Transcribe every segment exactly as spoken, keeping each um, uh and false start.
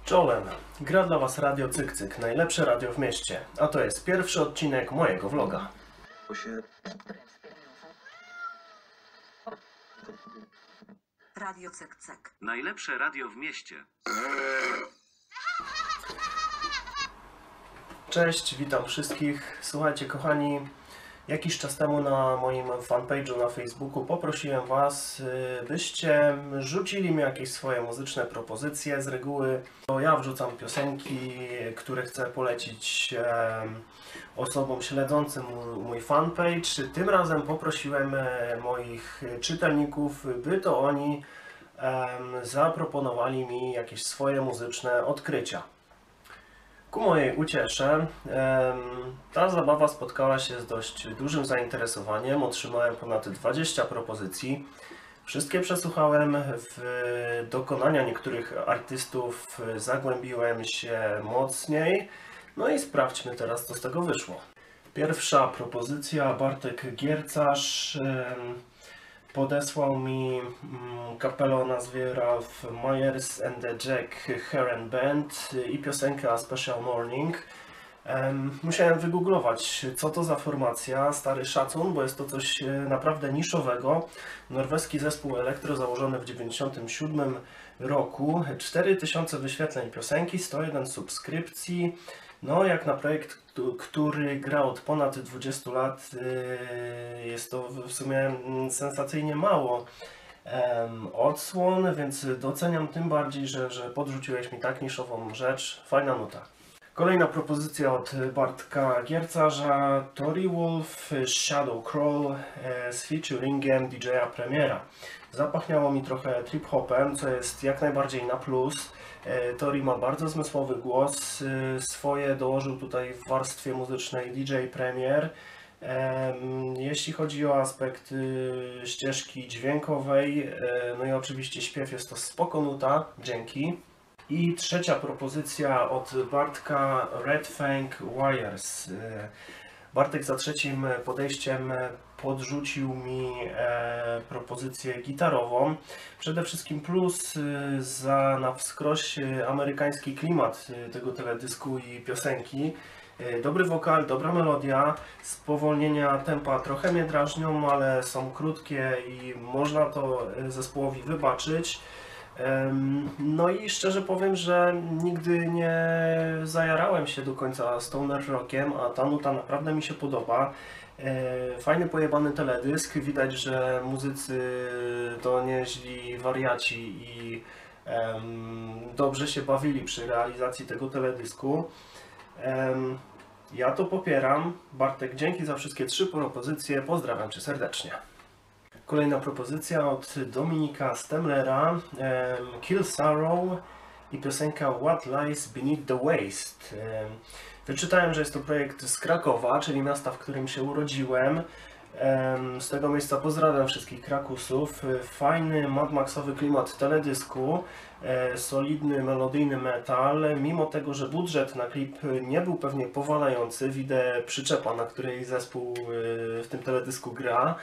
Czołem, gra dla Was Radio Cyk Cyk, najlepsze radio w mieście, a to jest pierwszy odcinek mojego vloga. Radio Cyk Cyk. Najlepsze radio w mieście. Cześć, witam wszystkich. Słuchajcie kochani, jakiś czas temu na moim fanpage'u na Facebooku poprosiłem Was, byście rzucili mi jakieś swoje muzyczne propozycje. Z reguły to ja wrzucam piosenki, które chcę polecić osobom śledzącym mój fanpage. Tym razem poprosiłem moich czytelników, by to oni zaproponowali mi jakieś swoje muzyczne odkrycia. Ku mojej uciesze ta zabawa spotkała się z dość dużym zainteresowaniem. Otrzymałem ponad dwadzieścia propozycji. Wszystkie przesłuchałem. W dokonania niektórych artystów zagłębiłem się mocniej. No i sprawdźmy teraz, co z tego wyszło. Pierwsza propozycja, Bartek Giercarz podesłał mi kapelę o nazwie Ralph Myers and the Jack Heron Band i piosenkę A Special Morning. Musiałem wygooglować, co to za formacja, stary szacun, bo jest to coś naprawdę niszowego. Norweski zespół elektro założony w dziewięćdziesiątym siódmym roku, cztery tysiące wyświetleń piosenki, sto jeden subskrypcji. No, jak na projekt, który gra od ponad dwudziestu lat, jest to w sumie sensacyjnie mało odsłon, więc doceniam tym bardziej, że, że podrzuciłeś mi tak niszową rzecz. Fajna nuta. Kolejna propozycja od Bartka Giercarza, Tori Wolf, Shadow Crawl z featuringiem D J a Premiera. Zapachniało mi trochę trip-hopem, co jest jak najbardziej na plus. Tori ma bardzo zmysłowy głos, swoje dołożył tutaj w warstwie muzycznej D J Premier. Jeśli chodzi o aspekt ścieżki dźwiękowej, no i oczywiście śpiew, jest to spoko nuta, dzięki. I trzecia propozycja od Bartka, Red Fang Wires. Bartek za trzecim podejściem podrzucił mi e, propozycję gitarową. Przede wszystkim plus za na wskroś amerykański klimat tego teledysku i piosenki. Dobry wokal, dobra melodia, spowolnienia tempa trochę mnie drażnią, ale są krótkie i można to zespołowi wybaczyć. No i szczerze powiem, że nigdy nie zajarałem się do końca stoner rockiem, a ta nuta naprawdę mi się podoba. Fajny pojebany teledysk, widać, że muzycy to nieźli wariaci i dobrze się bawili przy realizacji tego teledysku. Ja to popieram. Bartek, dzięki za wszystkie trzy propozycje, pozdrawiam Cię serdecznie. Kolejna propozycja od Dominika Stemlera, Kill Sorrow i piosenka What Lies Beneath the Waste. Wyczytałem, że jest to projekt z Krakowa, czyli miasta, w którym się urodziłem. Z tego miejsca pozdrawiam wszystkich Krakusów. Fajny Mad Maxowy klimat teledysku, solidny melodyjny metal. Mimo tego, że budżet na klip nie był pewnie powalający, widzę przyczepa, na której zespół w tym teledysku gra.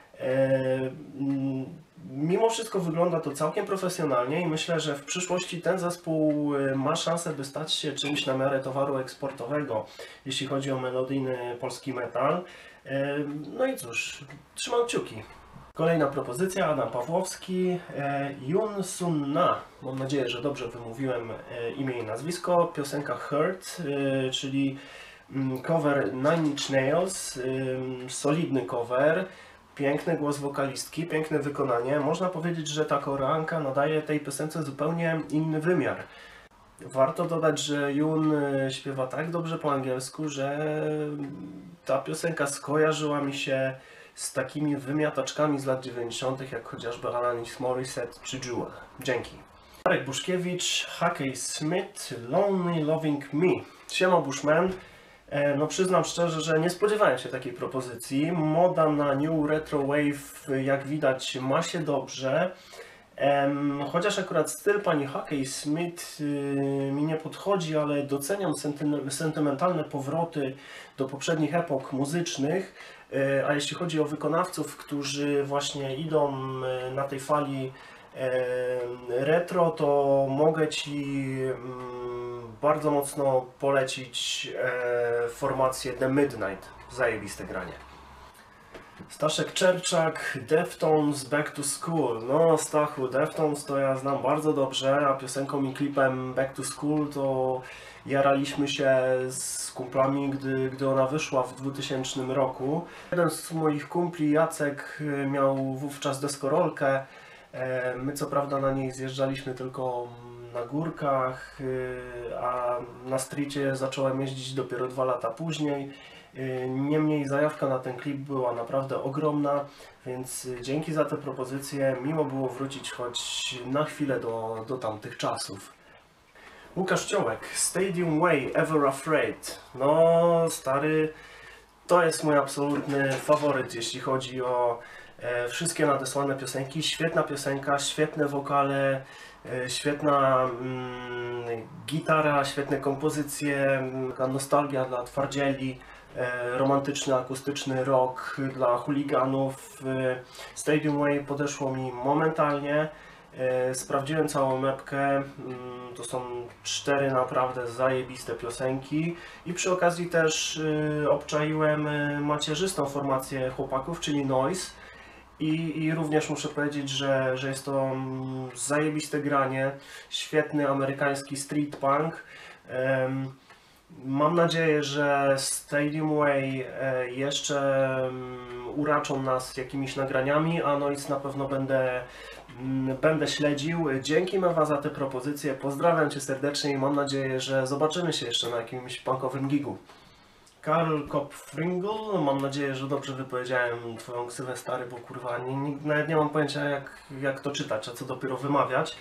Mimo wszystko wygląda to całkiem profesjonalnie i myślę, że w przyszłości ten zespół ma szansę, by stać się czymś na miarę towaru eksportowego, jeśli chodzi o melodyjny polski metal. No i cóż, trzymam kciuki. Kolejna propozycja, Adam Pawłowski, Yoon Sun Na. Mam nadzieję, że dobrze wymówiłem imię i nazwisko. Piosenka Hurt, czyli cover Nine Inch Nails, solidny cover. Piękny głos wokalistki, piękne wykonanie. Można powiedzieć, że ta koreanka nadaje tej piosence zupełnie inny wymiar. Warto dodać, że Yoon śpiewa tak dobrze po angielsku, że ta piosenka skojarzyła mi się z takimi wymiataczkami z lat dziewięćdziesiątych, jak chociażby Alanis Morissette czy Jewel. Dzięki. Marek Buszkiewicz, Hackey Smith, Lonely Loving Me. Siema Bushman. No przyznam szczerze, że nie spodziewałem się takiej propozycji. Moda na New Retro Wave, jak widać, ma się dobrze. Chociaż akurat styl pani Hackey Smith mi nie podchodzi, ale doceniam sentymentalne powroty do poprzednich epok muzycznych. A jeśli chodzi o wykonawców, którzy właśnie idą na tej fali Retro to mogę Ci bardzo mocno polecić formację The Midnight. Zajebiste granie. Staszek Czerczak, Deftones, Back to School. No Stachu, Deftones to ja znam bardzo dobrze, a piosenką i klipem Back to School to jaraliśmy się z kumplami, gdy, gdy ona wyszła w dwutysięcznym roku. Jeden z moich kumpli, Jacek, miał wówczas deskorolkę. My co prawda na niej zjeżdżaliśmy tylko na górkach, a na streetie zacząłem jeździć dopiero dwa lata później. Niemniej zajawka na ten klip była naprawdę ogromna, więc dzięki za tę propozycję. Miło było wrócić choć na chwilę do, do tamtych czasów. Łukasz Ciołek, Stadium Way, Ever Afraid. No stary, to jest mój absolutny faworyt, jeśli chodzi o e, wszystkie nadesłane piosenki. Świetna piosenka, świetne wokale, e, świetna mm, gitara, świetne kompozycje, taka nostalgia dla twardzieli. Romantyczny, akustyczny rock dla chuliganów. Stadium Way podeszło mi momentalnie. Sprawdziłem całą mapkę. To są cztery naprawdę zajebiste piosenki. I przy okazji też obczaiłem macierzystą formację chłopaków, czyli Noise. I, i również muszę powiedzieć, że, że jest to zajebiste granie. Świetny amerykański street punk. Mam nadzieję, że Stadium Way jeszcze uraczą nas jakimiś nagraniami, a Noise na pewno będę, będę śledził. Dzięki Mewa za te propozycje, pozdrawiam Cię serdecznie i mam nadzieję, że zobaczymy się jeszcze na jakimś punkowym gigu. Karl Kopfringl, mam nadzieję, że dobrze wypowiedziałem Twoją ksywę, stary, bo kurwa nie, nie, nawet nie mam pojęcia jak, jak to czytać, a co dopiero wymawiać.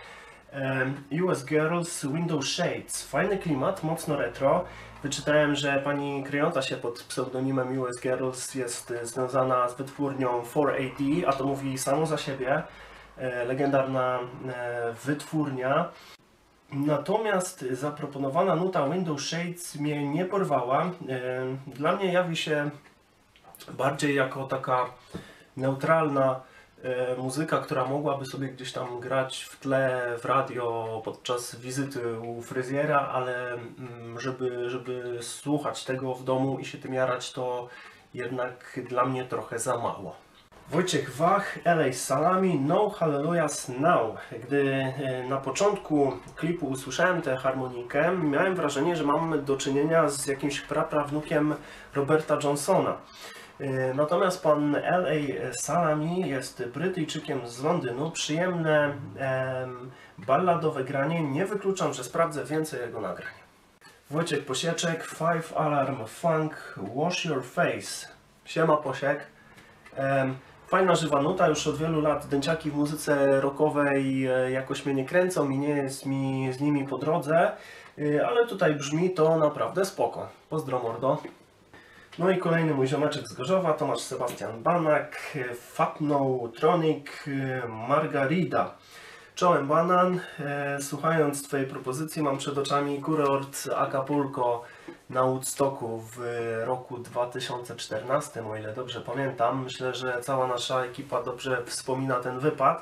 U S Girls, Window Shades. Fajny klimat, mocno retro. Wyczytałem, że pani kryjąca się pod pseudonimem U S Girls jest związana z wytwórnią cztery A D, a to mówi samo za siebie. Legendarna wytwórnia. Natomiast zaproponowana nuta Window Shades mnie nie porwała. Dla mnie jawi się bardziej jako taka neutralna muzyka, która mogłaby sobie gdzieś tam grać w tle, w radio podczas wizyty u fryzjera, ale żeby, żeby słuchać tego w domu i się tym jarać, to jednak dla mnie trochę za mało. Wojciech Wach, L A Salami, No Hallelujahs Now. Gdy na początku klipu usłyszałem tę harmonijkę, miałem wrażenie, że mam do czynienia z jakimś praprawnukiem Roberta Johnsona. Natomiast pan L A Salami jest Brytyjczykiem z Londynu. Przyjemne em, balladowe granie. Nie wykluczam, że sprawdzę więcej jego nagrań. Wojciech Posieczek, Five Alarm Funk, Wash Your Face. Siema Posiek. Em, fajna żywa nuta. Już od wielu lat dęciaki w muzyce rockowej jakoś mnie nie kręcą i nie jest mi z nimi po drodze. Ale tutaj brzmi to naprawdę spoko. Pozdro mordo. No i kolejny mój ziomeczek z Gorzowa, Tomasz Sebastian Banak, Fatno Tronic, Margarida. Czołem Banan, słuchając Twojej propozycji mam przed oczami kurort Acapulco na Woodstocku w roku dwa tysiące czternastym, o ile dobrze pamiętam. Myślę, że cała nasza ekipa dobrze wspomina ten wypad.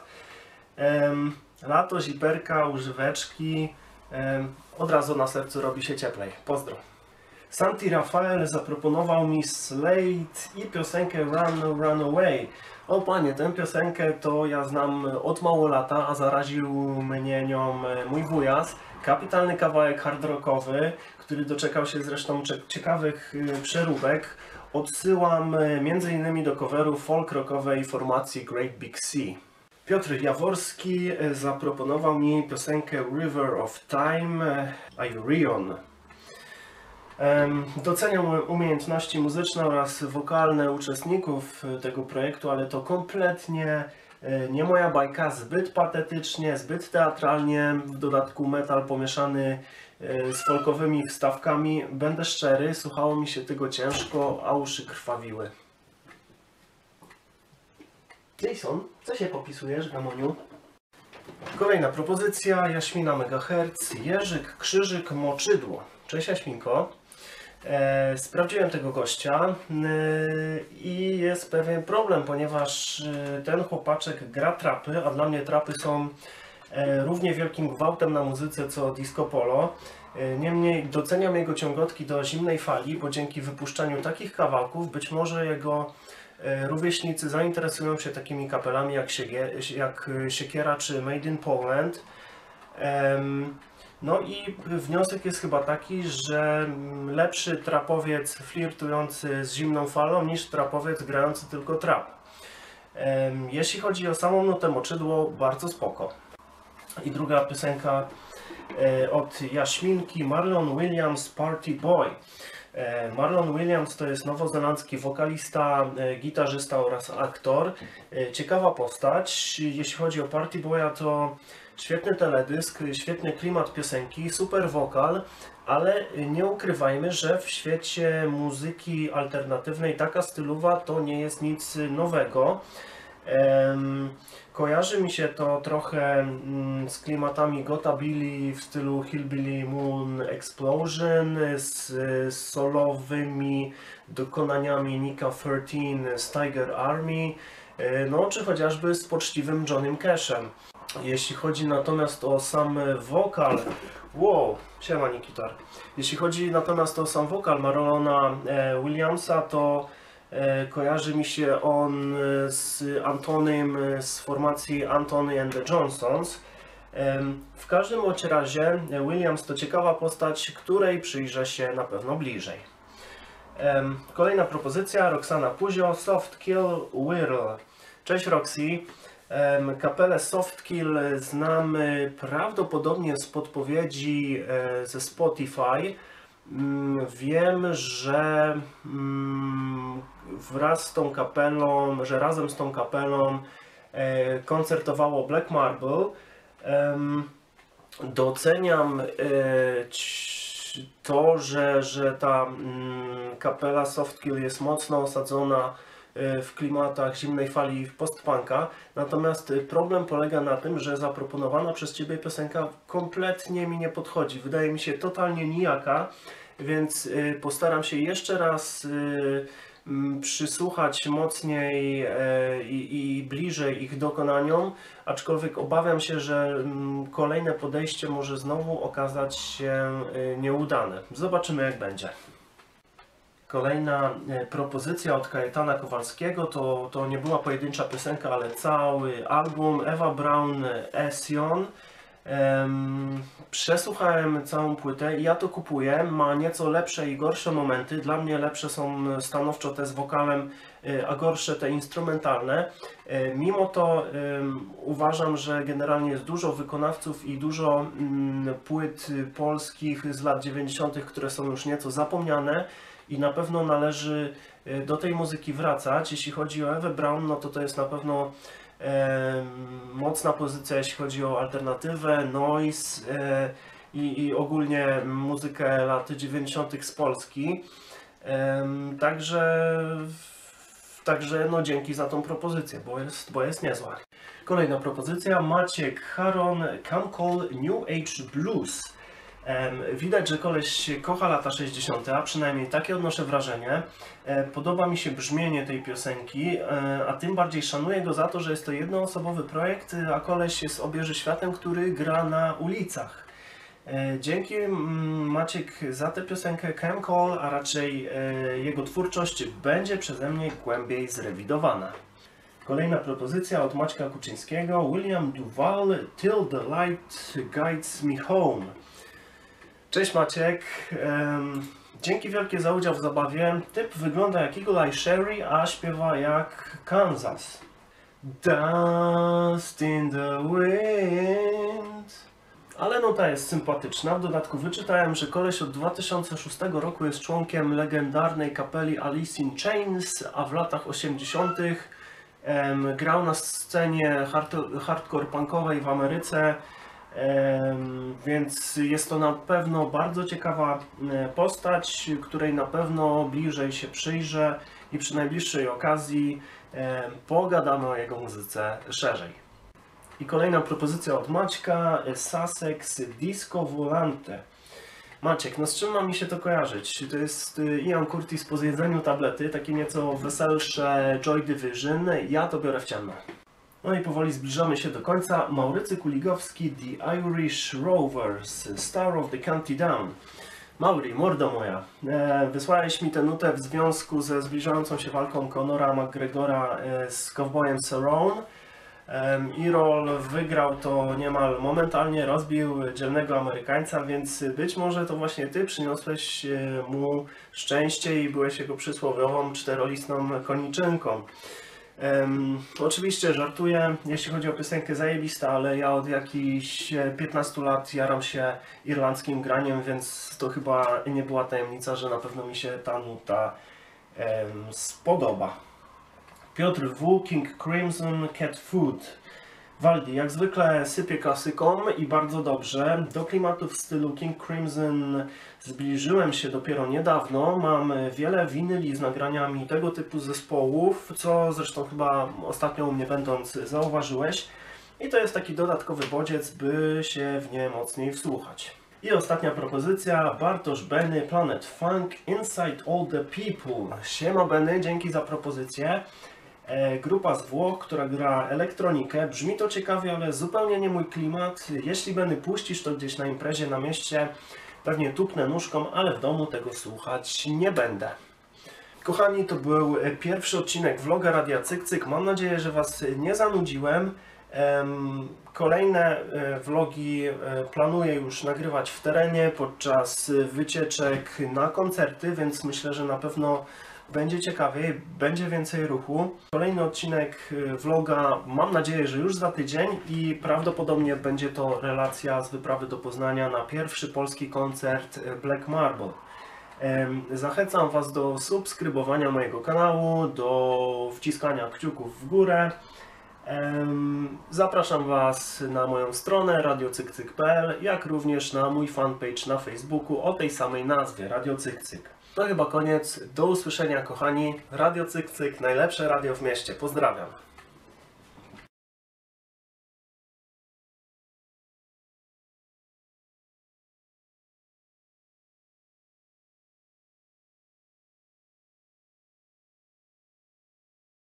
Lato, ziperka, używeczki, od razu na sercu robi się cieplej. Pozdro. Santi Rafael zaproponował mi Slate i piosenkę Run, Run Away. O panie, tę piosenkę to ja znam od mało lata, a zaraził mnie nią mój wujas. Kapitalny kawałek hard rockowy, który doczekał się zresztą ciekawych przeróbek. Odsyłam między innymi do coveru folk rockowej formacji Great Big Sea. Piotr Jaworski zaproponował mi piosenkę River of Time, Irion. Doceniam umiejętności muzyczne oraz wokalne uczestników tego projektu, ale to kompletnie nie moja bajka, zbyt patetycznie, zbyt teatralnie, w dodatku metal pomieszany z folkowymi wstawkami. Będę szczery, słuchało mi się tego ciężko, a uszy krwawiły. Jason, co się popisujesz, gamoniu? Kolejna propozycja, Jaśmina Megahertz, Jerzyk, Krzyżyk, Moczydło. Cześć Jaśminko. E, sprawdziłem tego gościa e, i jest pewien problem, ponieważ e, ten chłopaczek gra trapy, a dla mnie trapy są e, równie wielkim gwałtem na muzyce co disco polo. E, niemniej doceniam jego ciągotki do zimnej fali, bo dzięki wypuszczaniu takich kawałków być może jego e, rówieśnicy zainteresują się takimi kapelami jak, Siegie, jak Siekiera czy Made in Poland. Em, No i wniosek jest chyba taki, że lepszy trapowiec flirtujący z zimną falą niż trapowiec grający tylko trap. Jeśli chodzi o samą nutę moczydło, bardzo spoko. I druga piosenka od Jaśminki, Marlon Williams, Party Boy. Marlon Williams to jest nowozelandzki wokalista, gitarzysta oraz aktor. Ciekawa postać. Jeśli chodzi o Party Boya, to świetny teledysk, świetny klimat piosenki, super wokal, ale nie ukrywajmy, że w świecie muzyki alternatywnej taka stylowa to nie jest nic nowego. Um, kojarzy mi się to trochę um, z klimatami Gottabilly w stylu Hillbilly Moon Explosion, z, z solowymi dokonaniami Nika trzynaście z Tiger Army, no czy chociażby z poczciwym Johnnym Cashem. Jeśli chodzi natomiast o sam wokal, wow, siema Nikitar. Jeśli chodzi natomiast o sam wokal Marlona e, Williamsa, to e, kojarzy mi się on z Antonym z formacji Antony and the Johnsons. E, w każdym bądź razie Williams to ciekawa postać, której przyjrzę się na pewno bliżej. E, kolejna propozycja, Roxana Puzio, Soft Kill Whirl. Cześć Roxy. Kapelę Softkill znamy prawdopodobnie z podpowiedzi ze Spotify. Wiem, że wraz z tą kapelą, że razem z tą kapelą koncertowało Black Marble. Doceniam to, że, że ta kapela Softkill jest mocno osadzona w klimatach zimnej fali post-punka, natomiast problem polega na tym, że zaproponowana przez Ciebie piosenka kompletnie mi nie podchodzi. Wydaje mi się totalnie nijaka, więc postaram się jeszcze raz przysłuchać mocniej i, i bliżej ich dokonaniom, aczkolwiek obawiam się, że kolejne podejście może znowu okazać się nieudane. Zobaczymy jak będzie. Kolejna propozycja od Kajetana Kowalskiego to, to nie była pojedyncza piosenka, ale cały album Eva Braun Esion. Um, przesłuchałem całą płytę i ja to kupuję. Ma nieco lepsze i gorsze momenty. Dla mnie lepsze są stanowczo te z wokalem, a gorsze te instrumentalne. Mimo to um, uważam, że generalnie jest dużo wykonawców i dużo um, płyt polskich z lat dziewięćdziesiątych, które są już nieco zapomniane. I na pewno należy do tej muzyki wracać. Jeśli chodzi o Ewę Braun, no to to jest na pewno e, mocna pozycja, jeśli chodzi o alternatywę, noise e, i, i ogólnie muzykę lat dziewięćdziesiątych z Polski. E, także, także no dzięki za tą propozycję, bo jest, bo jest niezła. Kolejna propozycja, Maciek Haron, Come Call New Age Blues. Widać, że koleś kocha lata sześćdziesiąte, a przynajmniej takie odnoszę wrażenie. Podoba mi się brzmienie tej piosenki, a tym bardziej szanuję go za to, że jest to jednoosobowy projekt, a koleś jest obieży światem, który gra na ulicach. Dzięki Maciek za tę piosenkę Come Call, a raczej jego twórczość będzie przeze mnie głębiej zrewidowana. Kolejna propozycja od Maćka Kuczyńskiego, William Duval, Till the Light Guides Me Home. Cześć Maciek, dzięki wielkie za udział w zabawie. Typ wygląda jak Eagle Eye Sherry, a śpiewa jak Kansas. Dust in the wind. Ale nuta jest sympatyczna. W dodatku wyczytałem, że koleś od dwa tysiące szóstego roku jest członkiem legendarnej kapeli Alice in Chains, a w latach osiemdziesiątych grał na scenie hard hardcore punkowej w Ameryce. Więc jest to na pewno bardzo ciekawa postać, której na pewno bliżej się przyjrzę i przy najbliższej okazji pogadamy o jego muzyce szerzej. I kolejna propozycja od Maćka, Sussex Disco Volante. Maciek, no z czym ma mi się to kojarzyć? To jest y, Ian Curtis po zjedzeniu tablety, takie nieco weselsze Joy Division. Ja to biorę w ciemno. No i powoli zbliżamy się do końca. Maurycy Kuligowski, The Irish Rovers, Star of the County Down. Mauri, mordo moja, e, wysłałeś mi tę nutę w związku ze zbliżającą się walką Conora McGregora e, z Cowboyem Cerrone. E, Irol wygrał to niemal momentalnie, rozbił dzielnego Amerykańca, więc być może to właśnie Ty przyniosłeś e, mu szczęście i byłeś jego przysłowiową czterolistną koniczynką. Um, oczywiście żartuję, jeśli chodzi o piosenkę zajebista, ale ja od jakichś piętnastu lat jaram się irlandzkim graniem, więc to chyba nie była tajemnica, że na pewno mi się ta nuta um, spodoba. Piotr W. King Crimson Cat Food. Waldi, jak zwykle sypie klasyką i bardzo dobrze. Do klimatów w stylu King Crimson zbliżyłem się dopiero niedawno. Mam wiele winyli z nagraniami tego typu zespołów, co zresztą chyba ostatnio u mnie będąc zauważyłeś. I to jest taki dodatkowy bodziec, by się w nie mocniej wsłuchać. I ostatnia propozycja, Bartosz Benny, Planet Funk, Inside All The People. Siema Benny, dzięki za propozycję. Grupa z Włoch, która gra elektronikę. Brzmi to ciekawie, ale zupełnie nie mój klimat. Jeśli Benny puścisz to gdzieś na imprezie na mieście, pewnie tupnę nóżką, ale w domu tego słuchać nie będę. Kochani, to był pierwszy odcinek vloga Radia Cyk Cyk. Mam nadzieję, że Was nie zanudziłem. Kolejne vlogi planuję już nagrywać w terenie podczas wycieczek na koncerty, więc myślę, że na pewno będzie ciekawiej, będzie więcej ruchu. Kolejny odcinek vloga mam nadzieję, że już za tydzień i prawdopodobnie będzie to relacja z wyprawy do Poznania na pierwszy polski koncert Black Marble. Zachęcam Was do subskrybowania mojego kanału, do wciskania kciuków w górę. Zapraszam Was na moją stronę radio cyk cyk kropka p l, jak również na mój fanpage na Facebooku o tej samej nazwie, Radio Cyk Cyk. To chyba koniec. Do usłyszenia kochani. Radio Cyk Cyk, najlepsze radio w mieście. Pozdrawiam.